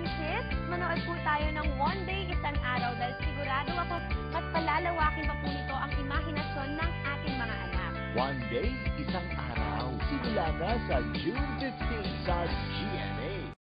Princess, manood po tayo ng One Day, Isang Araw dahil sigurado ako mas palalawakin pa po nito ang imahinasyon ng ating mga anak. One Day, Isang Araw. Simula na sa June 15 sa GMA.